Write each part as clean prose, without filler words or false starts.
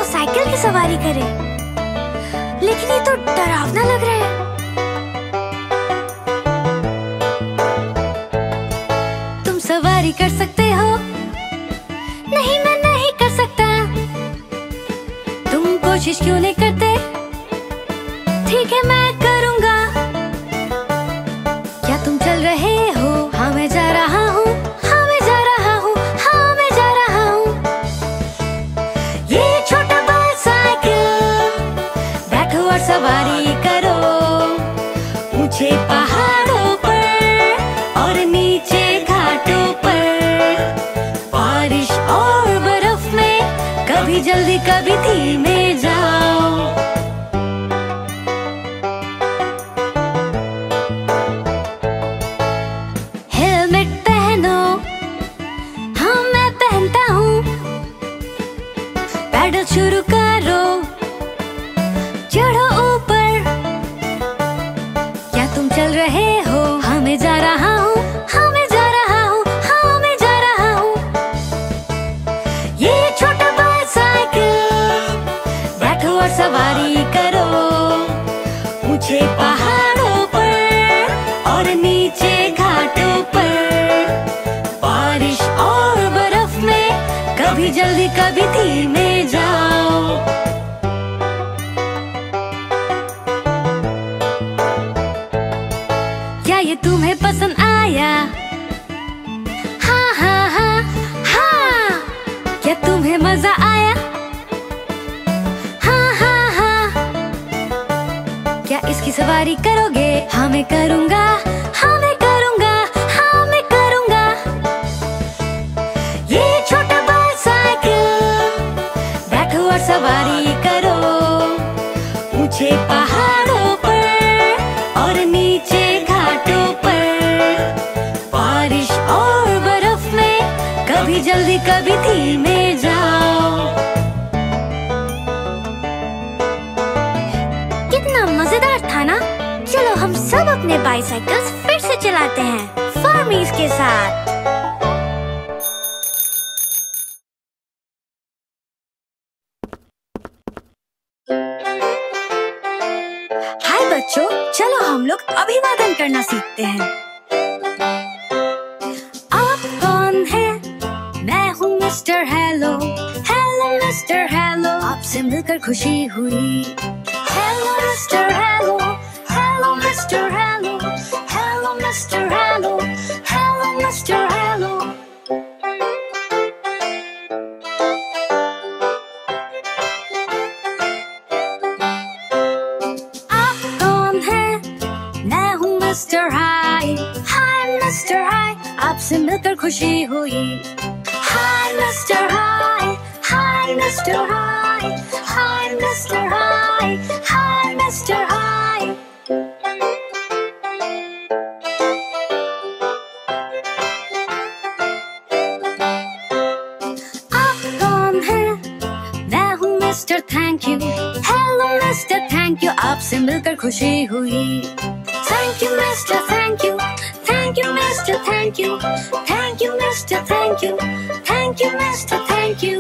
Cycle की सवारी करे, लेकिन ये तो डरावना लग रहा है। तुम सवारी कर सकते हो? नहीं, मैं नहीं कर सकता। तुम कोशिश क्यों नहीं करते? ठीक है, मैं करूँगा। क्या तुम चल रहे हो? हाँ, मैं जा रहा हूँ। हाँ, मैं जा रहा हूँ। हाँ, मैं जा रहा हूँ। ये छोटा बाइसाइकिल, बैठो और सवारी करो ऊंचे पहाड़ों पर और नीचे घाटों पर, बारिश और बर्फ में, कभी जल्दी कभी धीमे जाओ। हेलमेट पहनो। हाँ, मैं पहनता हूँ। पैडल शुरू करो, चढ़ो ऊपर। क्या तुम चल रहे हो? हाँ, मैं जा रहा हूँ। हाँ, मैं जा रहा हूँ। हाँ, मैं जा रहा हूँ। ये छोटा बाइसाइकिल, बैठो और सवारी करो ऊंचे पहाड़ों पर और नीचे घाटों पर, बारिश और बर्फ में, कभी जल्दी कभी धीमे जाओ। क्या ये तुम्हें पसंद आया? हाँ हाँ हाँ हाँ। क्या तुम्हें मजा आया? हाँ हाँ हाँ। क्या इसकी सवारी करोगे? हाँ, मैं करूँगा। हाँ, मैं करूँगा। हाँ, मैं करूँगा। ये छोटा बाइसाइकिल, बैठो और सवारी करो ऊंचे पहाड़ों पर और नीचे घाटों पर, बारिश और बर्फ में, कभी जल्दी कभी धीमे जाओ। कितना मजेदार था ना? चलो हम सब अपने बाइसाइकिल्स फिर से चलाते हैं फर्मीज के साथ। हाय बच्चों, चलो हम लोग अभिवादन करना सीखते हैं। आप कौन है? मैं हूँ mister hello. Hello mister hello, आपसे मिलकर खुशी हुई। Hello mister hello. Hello mister hello. Hello mister hello. Hello mister hello. आप कौन है? मैं हूँ मिस्टर हाय। हाय मिस्टर हाय, आपसे मिलकर खुशी हुई। Hi mister hi. Hi mister hi. Hi mister hi. Hi mister hi. आप कौन है? मैं हूँ mister thank you. Hello mister thank you, आपसे मिलकर खुशी हुई। Thank you mister thank you. Thank you mister thank you. Thank you mister thank you. Thank you mister thank you.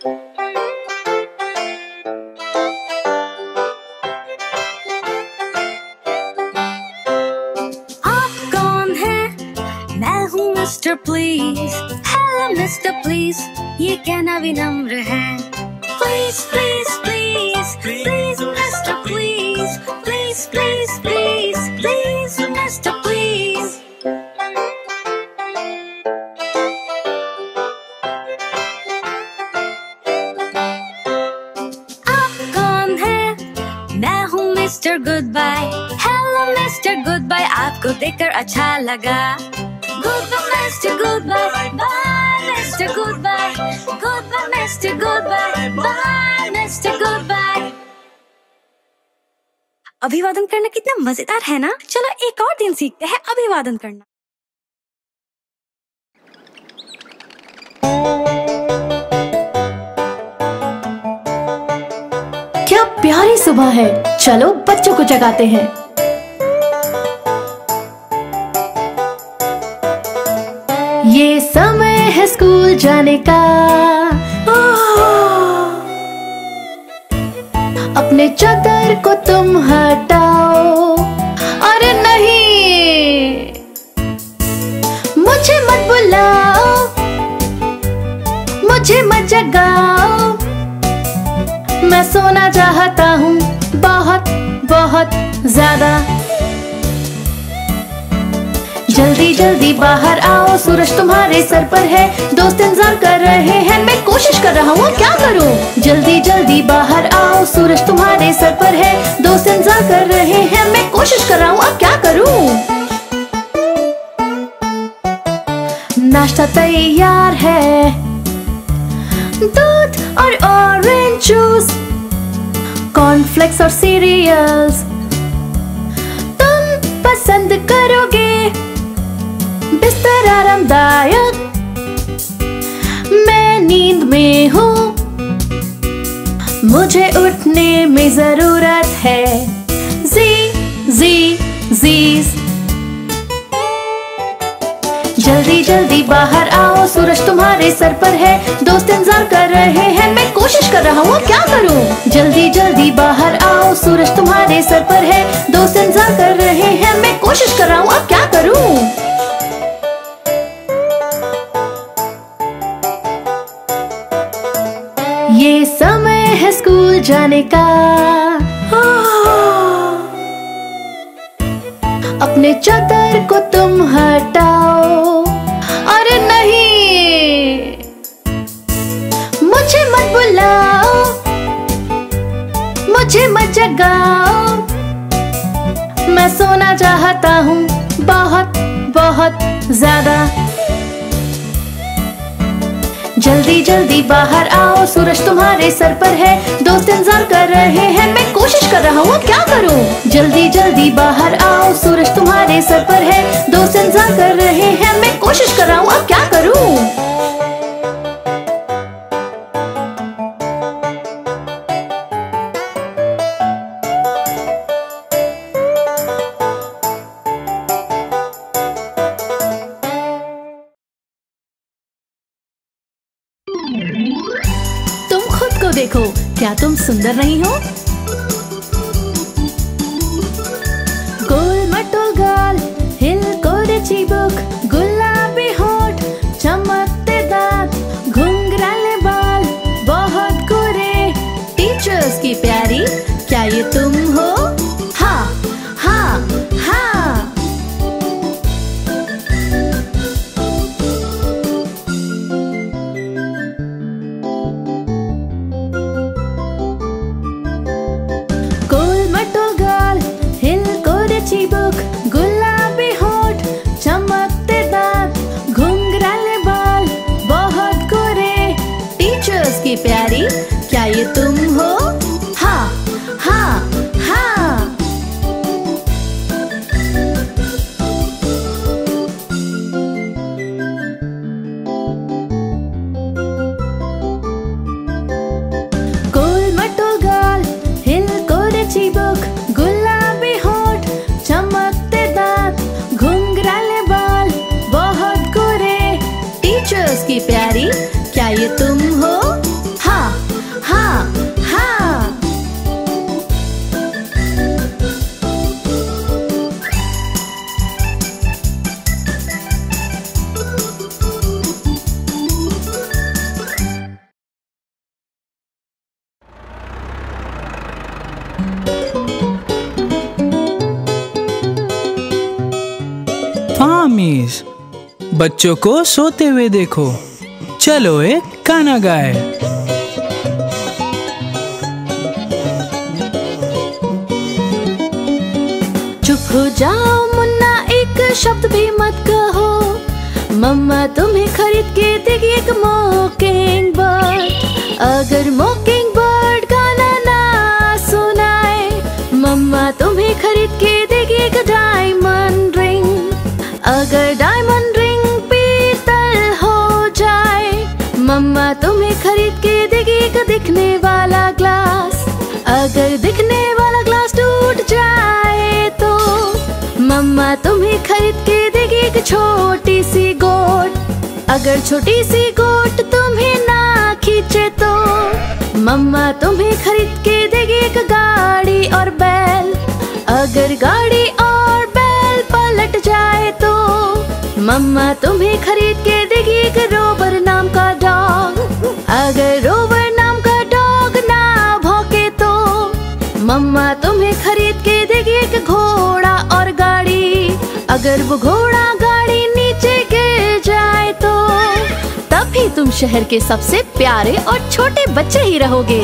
आप कौन है? मैं हूँ mister please. Hello mister please, ये कहना विनम्र है। Please please please please mister please. Please please please please mister please. आप कौन है? मैं हूँ mister goodbye. Hello mister goodbye, आपको देखकर अच्छा लगा। Goodbye mister goodbye. Bye mister goodbye. Goodbye mister goodbye. Bye mister goodbye. अभिवादन करना कितना मजेदार है ना? चलो एक और दिन सीखते हैं अभिवादन करना। क्या प्यारी सुबह है। चलो बच्चों को जगाते हैं। ये समय है स्कूल जाने का। अपने चादर को तुम हटाओ। अरे नहीं, मुझे मत बुलाओ, मुझे मत जगाओ। मैं सोना चाहता हूँ बहुत बहुत ज्यादा। जल्दी जल्दी बाहर आओ, सूरज तुम्हारे सर पर है, दोस्त इंतजार कर रहे हैं, मैं कोशिश कर रहा हूँ, क्या करूँ। जल्दी जल्दी बाहर आओ, सूरज तुम्हारे सर पर है, दोस्त इंतजार कर रहे हैं, मैं कोशिश कर रहा हूँ, अब क्या करूँ। नाश्ता तैयार है, दूध और ऑरेंज जूस, कॉर्नफ्लेक्स और सीरियल्स तुम पसंद करोगे। बिस्तर आरामदायक, मैं नींद में हूँ, मुझे उठने में जरूरत है। जीज जल्दी जल्दी बाहर आओ, सूरज तुम्हारे सर पर है, दोस्त इंतजार कर रहे हैं, मैं कोशिश कर रहा हूँ, क्या करूँ। जल्दी जल्दी बाहर आओ, सूरज तुम्हारे सर पर है, दोस्त इंतजार कर रहे हैं, मैं कोशिश कर रहा हूँ, अब क्या करूँ। ये समय है स्कूल जाने का, अपने चादर को तुम हटाओ। अरे नहीं, मुझे मत बुलाओ, मुझे मत जगाओ। मैं सोना चाहता हूँ बहुत बहुत ज्यादा। जल्दी जल्दी बाहर आओ, सूरज तुम्हारे सर पर है, दोस्त इंतजार कर रहे हैं, मैं कोशिश कर रहा हूँ, क्या करूँ। जल्दी जल्दी बाहर आओ, सूरज तुम्हारे सर पर है, दोस्त इंतजार कर रहे हैं, मैं कोशिश कर रहा हूँ, अब क्या करूँ। तुम खुद को देखो, क्या तुम सुंदर नहीं हो। गोल मटोल गाल, हिल कोरे चिबुक, गुलाबी होठ, चमकते दांत, घुंघराले बाल, बहुत गोरे, टीचर्स की प्यारी, क्या ये तुम हो। हाँ हाँ हाँ। चिबुक, गुलाबी होठ, चमकते दांत, घुंघराले बाल, बहुत गोरे, टीचर्स की प्यारी, क्या ये तुम हो। हाँ हाँ हाँ। गोल मटोल गाल, हिल कोरे चिबुक, गुलाबी होठ, चमकते दांत, घुंघराले बाल, बहुत गोरे, टीचर्स की प्यारी, क्या ये तुम हो। हाँ हाँ हाँ। फामिस, बच्चों को सोते हुए देखो, चलो एक गाना गाए। चुप हो जाओ मुन्ना, एक शब्द भी मत कहो, मम्मा तुम्हें खरीद के देगी एक मॉकिंग बर्ड। अगर मॉकिंग बर्ड गाना ना सुनाए, मम्मा तुम्हें खरीद के देगी एक डायमंड रिंग। अगर डायमंड रिंग पीतल हो जाए, मम्मा तुम्हें खरीद के देगी एक दिखने वाला ग्लास। अगर दिखने वाला ग्लास टूट जाए तो मम्मा तुम्हें खरीद के देगी एक छोटी सी गोट। अगर छोटी सी गोट तुम्हें ना खींचे तो मम्मा तुम्हें खरीद के देगी एक गाय। अगर गाड़ी और बैल पलट जाए तो मम्मा तुम्हें खरीद के देगी एक रोवर नाम का डॉग। अगर रोवर नाम का डॉग ना भौंके तो मम्मा तुम्हें खरीद के देगी एक घोड़ा और गाड़ी। अगर वो घोड़ा गाड़ी नीचे गिर जाए तो तब ही तुम शहर के सबसे प्यारे और छोटे बच्चे ही रहोगे।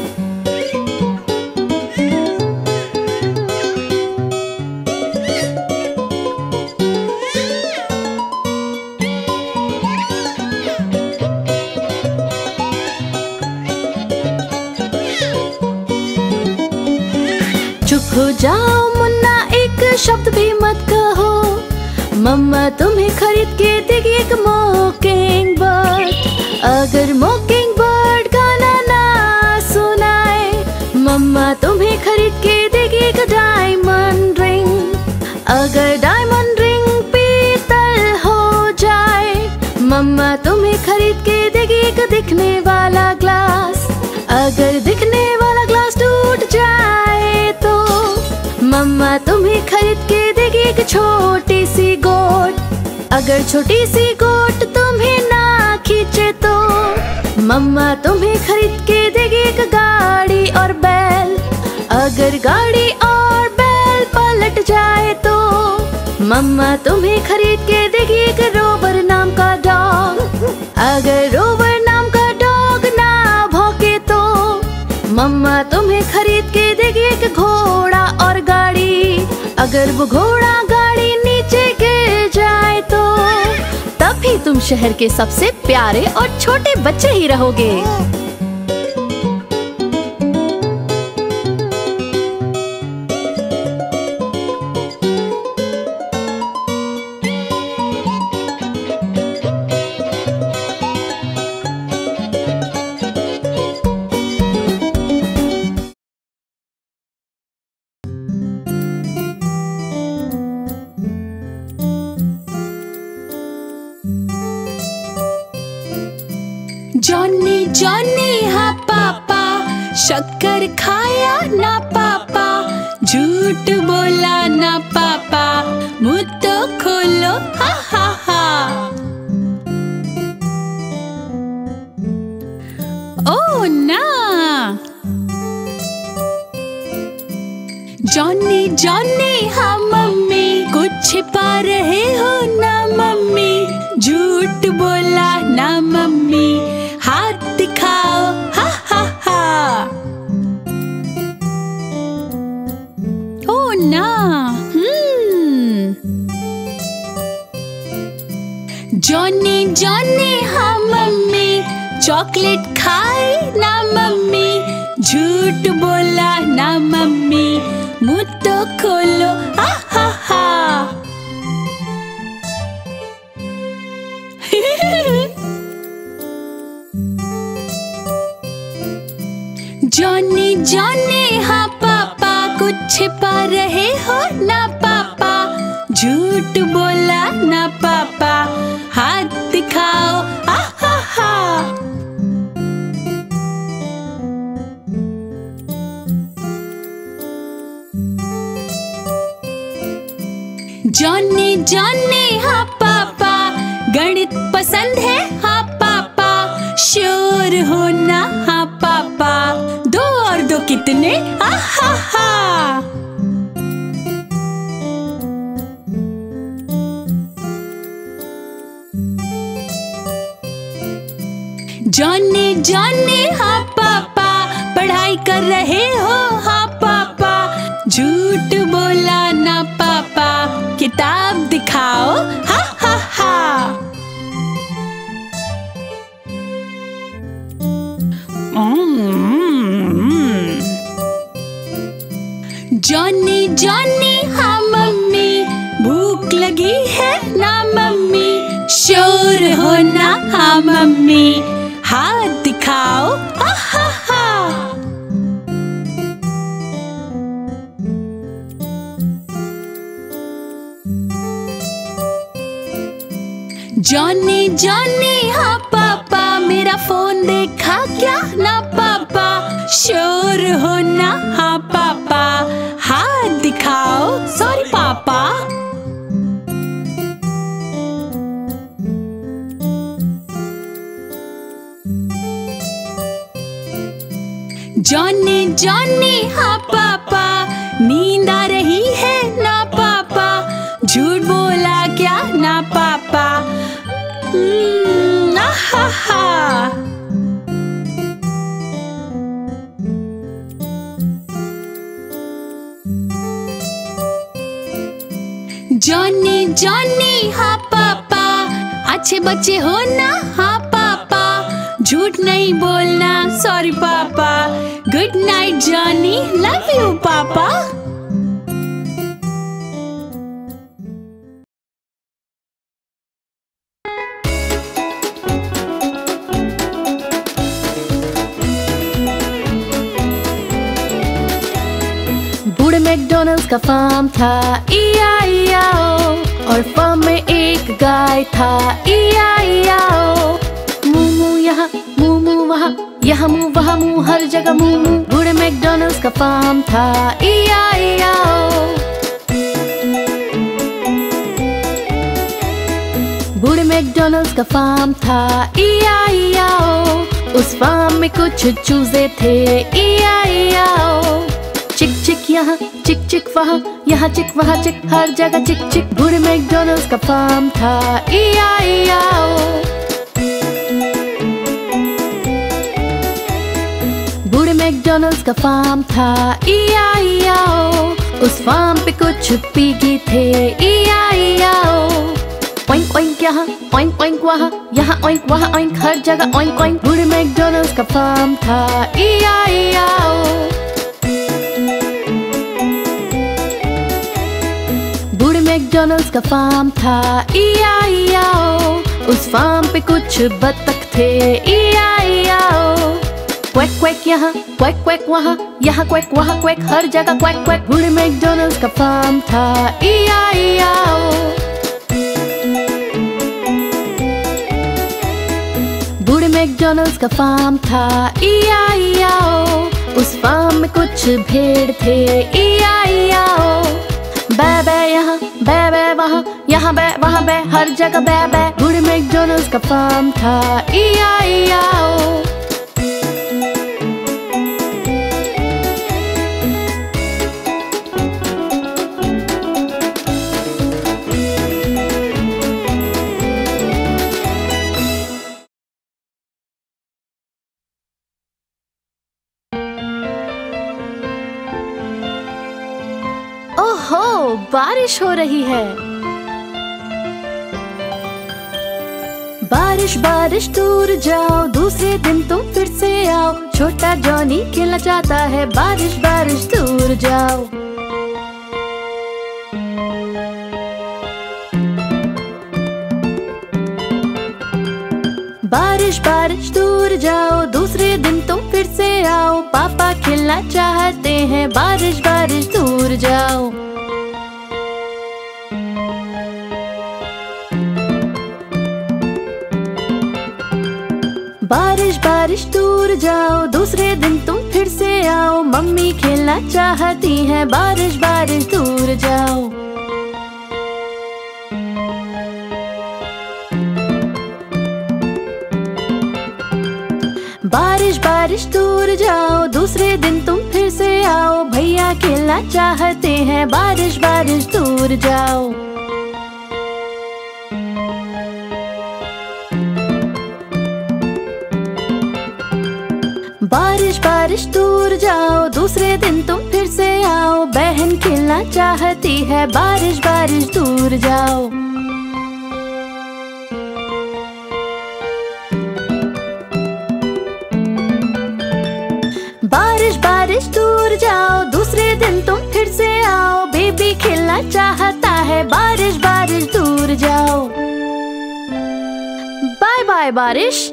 चुप हो जाओ मुन्ना, एक शब्द भी मत कहो। मम्मा तुम्हें खरीद के देगी एक मोकिंग बर्ड। अगर मोकिंग बर्ड गाना ना सुनाए मम्मा तुम्हें खरीद के देगी एक डायमंड रिंग। अगर डायमंड रिंग पीतल हो जाए मम्मा तुम्हें खरीद के देगी एक दिखने वाला ग्लास। अगर दिखने वाला ग्लास टूट जाए तो मम्मा तुम्हें खरीद के देगी एक छोटी सी गोट। अगर छोटी सी गोट तुम्हें ना खींचे तो मम्मा तुम्हें खरीद के देगी एक गाड़ी और बैल। अगर गाड़ी और बैल पलट जाए तो मम्मा तुम्हें खरीद के देगी एक रोवर नाम का डॉग। अगर रोवर नाम का डॉग ना भौंके तो मम्मा तुम्हें खरीद के देगी एक घोड़ा और गाड़ी। अगर वो घोड़ा गाड़ी नीचे गिर जाए तो तब ही तुम शहर के सबसे प्यारे और छोटे बच्चे ही रहोगे। जॉनी जॉनी हाँ पापा, शक्कर खाया ना पापा, झूठ बोला ना पापा, मुँह तो खोलो हा हा हा। ओ ना जॉनी जॉनी हाँ मम्मी, कुछ छिपा रहे हो ना मम्मी, झूठ बोला ना मम्मी, हाथ दिखाओ हा हा हा। ओ ना जॉनी जॉनी हाँ मम्मी, चॉकलेट खाई ना मम्मी, झूठ बोला ना मम्मी, मुँह तो खोलो हा हा हा। जॉनी जॉनी हाँ पापा, कुछ छिपा रहे हो ना पापा, झूठ बोला ना पापा, हाथ दिखाओ हा हा हा। जॉनी जॉनी हाँ पापा, गणित पसंद है हाँ पापा, श्योर हो ना हाँ पापा, 2 और 2 कितने हा हा हा। जॉनी जॉनी हाँ पापा, पढ़ाई कर रहे हो हाँ पापा, झूठ बोला ना पापा, किताब दिखाओ हा हा हा। जॉनी जॉनी हाँ मम्मी, भूख लगी है ना मम्मी, श्योर हो ना हाँ मम्मी, हाथ दिखाओ हा हा हा। जॉनी जॉनी हाँ पापा, मेरा फोन देखा क्या ना पापा, श्योर हो ना हाँ पापा, हाथ दिखाओ जॉनी जॉनी हाँ पापा, नींद आ रही है ना पापा, झूठ बोला क्या ना पापा। हा हा। जॉनी जॉनी हाँ पापा, अच्छे बच्चे हो ना हाँ पापा, झूठ नहीं बोलना sorry papa. Good night Johnny, love you papa. बूढ़े मैकडॉनल्ड्स का फार्म था E-I-E-I-O, और फार्म में एक गाय था E-I-E-I-O। मुँ मुँ यहाँ मुँ मुँ वहाँ, यहाँ मुँ वहाँ मुँ, हर जगह मुँ मुँ। बूढ़े मैकडॉनल्ड्स का फार्म था E-I-E-I-O। बूढ़े मैकडॉनल्ड्स का फार्म था E-I-E-I-O, उस फार्म में कुछ चूजे थे E-I-E-I-O। चिक चिक यहाँ चिक चिक वहाँ, यहाँ चिक वहाँ चिक, हर जगह चिक चिक। बूढ़े मैकडॉनल्ड्स का फार्म था E-I-E-I-O। बूढ़े मैकडॉनल्ड्स का फार्म था E-I-E-I-O, उस फार्म पे कुछ पिगी थे E-I-E-I-O। ओइंक ओइंक यहाँ ओइंक ओइंक वहाँ, यहाँ ओइंक वहाँ ओइंक, हर जगह ओइंक ओइंक। बूढ़े मैकडॉनल्ड्स का फार्म था E-I-E-I-O। बूढ़े मैकडॉनल्ड्स का फार्म था E-I-E-I-O, उस फार्म पे कुछ बत्तख थे E-I-E-I-O। क्वैक क्वैक यहाँ क्वैक क्वैक वहाँ, यहाँ क्वैक वहाँ क्वैक, हर जगह क्वैक क्वैक। बूढ़े मैकडॉनल्ड्स का फार्म था E-I-E-I-O। बूढ़े मैकडॉनल्ड्स का फार्म था E-I-E-I-O, उस फार्म में कुछ भेड़ थे E-I-E-I-O। बै बै यहाँ बै बै वहाँ, यहाँ बै वहाँ बै, हर जगह बै बै। बूढ़े मैकडॉनल्ड्स का फार्म था E-I-E-I-O। ओहो, बारिश हो रही है। बारिश बारिश दूर जाओ, दूसरे दिन तुम फिर से आओ। छोटा जॉनी खेलना चाहता है, बारिश बारिश दूर जाओ। बारिश बारिश दूर जाओ, दूसरे दिन तुम फिर से आओ। पापा खेलना चाहते हैं, बारिश बारिश दूर जाओ। बारिश बारिश दूर जाओ, दूसरे दिन तुम फिर से आओ। मम्मी खेलना चाहती है, बारिश बारिश दूर जाओ। बारिश बारिश दूर जाओ, दूसरे दिन तुम फिर से आओ। भैया खेलना चाहते हैं, बारिश बारिश दूर जाओ। बारिश बारिश दूर जाओ, दूसरे दिन तुम फिर से आओ। बहन खेलना चाहती है, बारिश बारिश दूर जाओ। बारिश बारिश दूर जाओ, दूसरे दिन तुम फिर से आओ। बेबी खेलना चाहता है, बारिश बारिश दूर जाओ। बाय बाय बारिश।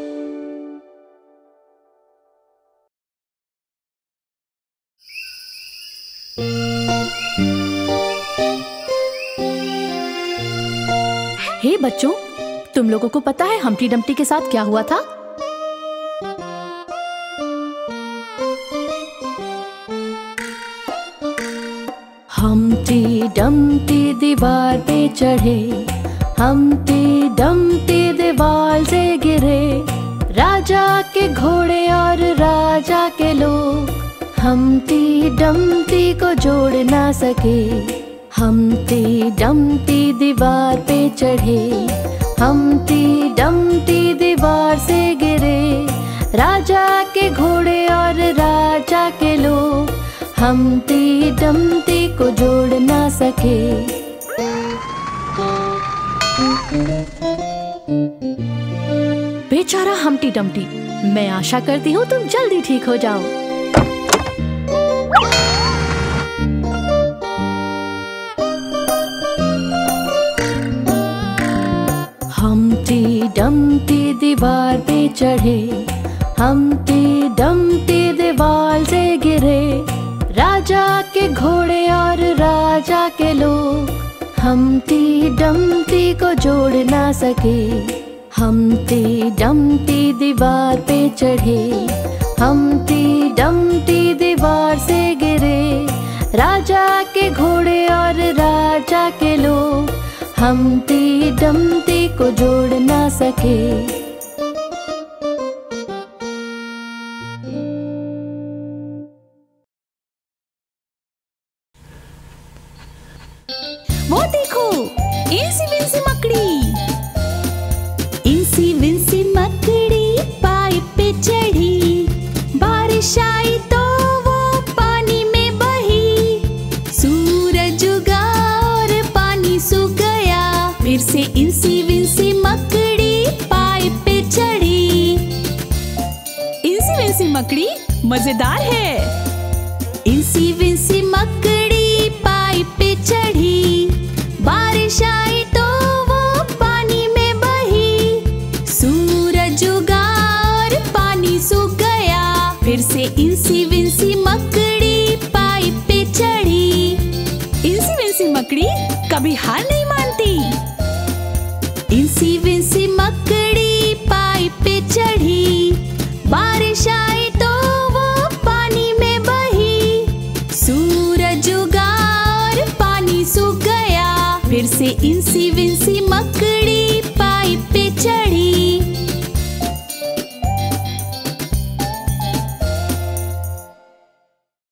हे बच्चों, तुम लोगों को पता है हम्प्टी डम्प्टी के साथ क्या हुआ था? हम्प्टी डम्प्टी दीवार पे चढ़े, हम्प्टी डम्प्टी दीवार से गिरे। राजा के घोड़े और राजा के लोग हमटी डमटी को जोड़ ना सके। हमटी डमटी दीवार पे चढ़े, हमटी डमटी दीवार से गिरे। राजा के घोड़े और राजा के लोग हमटी डमटी को जोड़ ना सके। बेचारा हमटी डमटी, मैं आशा करती हूँ तुम जल्दी ठीक हो जाओ। हमटी डमटी दीवार पे चढ़े, हमटी डमटी दीवार से गिरे। राजा के घोड़े और राजा के लोग हमटी डमटी को जोड़ ना सके। हमटी डमटी दीवार पे चढ़े, हमटी डमटी दीवार से गिरे। राजा के घोड़े और राजा के लोग हमटी डमटी को जोड़ ना सके। वो देखो, इंसी विंसी मकड़ी। इंसी विंसी मकड़ी पाइप पे चढ़ी, बारिश आई तो वो पानी में बही। सूरज उगा और पानी सूख गया, फिर से इंसी विंसी मकड़ी पाइप पे चढ़ी। इंसी विंसी मकड़ी मजेदार है। इंसी विंसी मकड़ी पाइप पे चढ़ी, बारिश आई तो वो पानी में बही। सूरज उगा और पानी सूख गया, फिर से इंसी विंसी मकड़ी पाइप पे चढ़ी। इंसी विंसी मकड़ी कभी हार नहीं मानती। इंसी विंसी मकड़ी पाइप पे चढ़ी, बारिश आई तो वो पानी में बही। सूरज उगा और पानी सूख गया, फिर से इंसी विंसी मकड़ी